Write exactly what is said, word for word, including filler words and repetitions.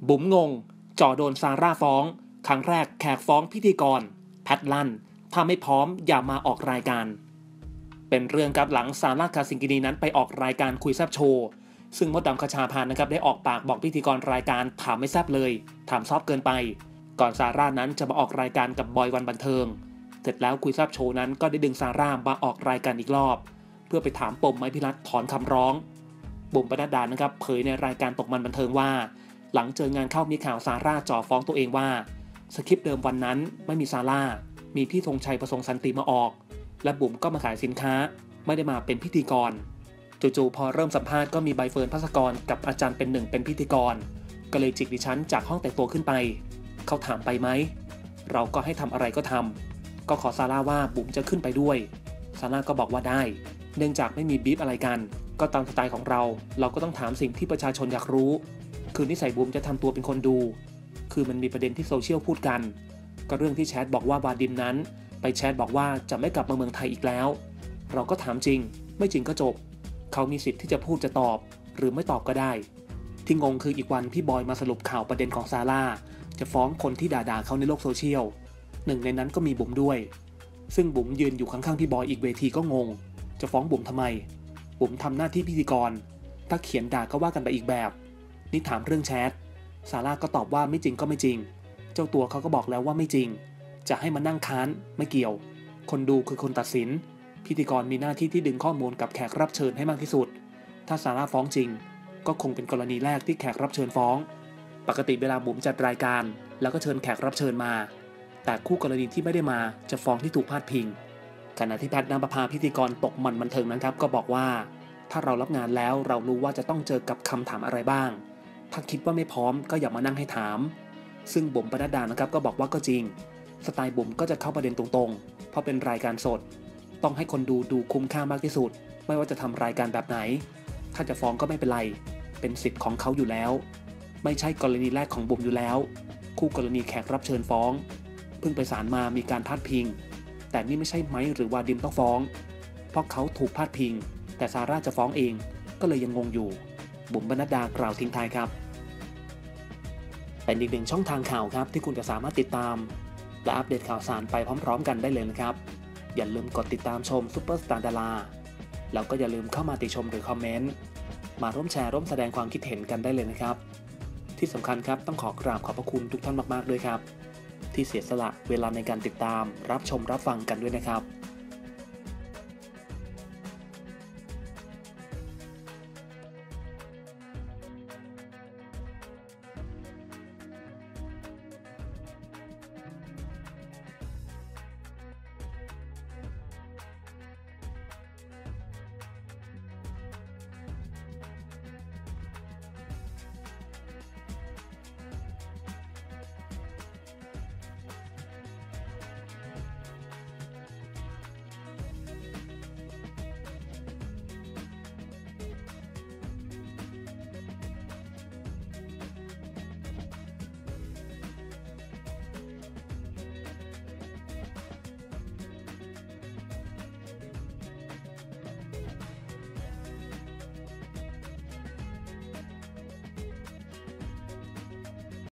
บุ๋มงงจ่อโดนซาร่าฟ้องครั้งแรกแขกฟ้องพิธีกรแพทลั่นถ้าไม่พร้อมอย่ามาออกรายการเป็นเรื่องกับหลังซาร่าคาซิงกินีนั้นไปออกรายการคุยแซบโชว์ซึ่งมดดำคชาพานะครับได้ออกปากบอกพิธีกรรายการถามไม่แซบเลยถามซอฟเกินไปก่อนซาร่านั้นจะมาออกรายการกับบอยวันบันเทิงเสร็จแล้วคุยแซบโชว์นั้นก็ได้ดึงซาร่ามาออกรายการอีกรอบเพื่อไปถามปมไม้พิรัตถอนคำร้องบุ๋มปนัดดานะครับเผยในรายการตกมันบันเทิงว่าหลังเจองานเข้ามีข่าวซาร่าจ่อฟ้องตัวเองว่าสคริปต์เดิมวันนั้นไม่มีซาร่ามีพี่ธงชัยประสงค์สันติมาออกและบุ๋มก็มาขายสินค้าไม่ได้มาเป็นพิธีกรจู่ๆพอเริ่มสัมภาษณ์ก็มีใบเฟิร์นภัสกรกับอาจารย์เป็นหนึ่งเป็นพิธีกรก็เลยจิกดิฉันจากห้องแต่งตัวขึ้นไปเขาถามไปไหมเราก็ให้ทำอะไรก็ทำก็ขอซาร่าว่าบุ๋มจะขึ้นไปด้วยซาร่าก็บอกว่าได้เนื่องจากไม่มีบีฟอะไรกันก็ตามสไตล์ของเราเราก็ต้องถามสิ่งที่ประชาชนอยากรู้คือนิสัยบุ๋มจะทำตัวเป็นคนดูคือมันมีประเด็นที่โซเชียลพูดกันก็เรื่องที่แชทบอกว่าวาดิมนั้นไปแชทบอกว่าจะไม่กลับมาเมืองไทยอีกแล้วเราก็ถามจริงไม่จริงก็จบเขามีสิทธิ์ที่จะพูดจะตอบหรือไม่ตอบก็ได้ที่งงคืออีกวันพี่บอยมาสรุปข่าวประเด็นของซาร่าจะฟ้องคนที่ด่าๆเขาในโลกโซเชียลหนึ่งในนั้นก็มีบุ๋มด้วยซึ่งบุ๋มยืนอยู่ข้างๆพี่บอยอีกเวทีก็งงจะฟ้องบุ๋มทำไมบุ๋มทำหน้าที่พิธีกรถ้าเขียนด่าก็ว่ากันไปอีกแบบนี่ถามเรื่องแชทซาร่าก็ตอบว่าไม่จริงก็ไม่จริงเจ้าตัวเขาก็บอกแล้วว่าไม่จริงจะให้มานั่งค้านไม่เกี่ยวคนดูคือคนตัดสินพิธีกรมีหน้าที่ที่ดึงข้อมูลกับแขกรับเชิญให้มากที่สุดถ้าซาร่าฟ้องจริงก็คงเป็นกรณีแรกที่แขกรับเชิญฟ้องปกติเวลาบุ๋มจัดรายการแล้วก็เชิญแขกรับเชิญมาแต่คู่กรณีที่ไม่ได้มาจะฟ้องที่ถูกพาดพิงขณะที่แพทย์นภพาพิธีกรตกมันบันเทิงนะครับก็บอกว่าถ้าเรารับงานแล้วเรารู้ว่าจะต้องเจอกับคำถามอะไรบ้างถ้าคิดว่าไม่พร้อมก็อย่ามานั่งให้ถามซึ่งบุ๋มปนัดดานะครับก็บอกว่าก็จริงสไตล์บุ๋มก็จะเข้าประเด็นตรงๆเพราะเป็นรายการสดต้องให้คนดูดูคุ้มค่ามากที่สุดไม่ว่าจะทำรายการแบบไหนถ้าจะฟ้องก็ไม่เป็นไรเป็นสิทธิ์ของเขาอยู่แล้วไม่ใช่กรณีแรกของบุ๋มอยู่แล้วคู่กรณีแขกรับเชิญฟ้องเพิ่งไปศาลมามีการพาดพิงแต่นี่ไม่ใช่ไม้หรือวาดิมต้องฟ้องเพราะเขาถูกพาดพิงแต่ซาร่าจะฟ้องเองก็เลยยังงงอยู่บุ๋มปนัดดากล่าวทิ้งท้ายครับเป็นอีกหนึ่งช่องทางข่าวครับที่คุณจะสามารถติดตามและอัปเดตข่าวสารไปพร้อมๆกันได้เลยนะครับอย่าลืมกดติดตามชมซุปเปอร์สตาร์ดาราแล้วก็อย่าลืมเข้ามาติชมหรือคอมเมนต์มาร่วมแชร์ร่วมแสดงความคิดเห็นกันได้เลยนะครับที่สำคัญครับต้องขอกราบขอบพระคุณทุกท่านมากๆด้วยครับที่เสียสละเวลาในการติดตามรับชมรับฟังกันด้วยนะครับ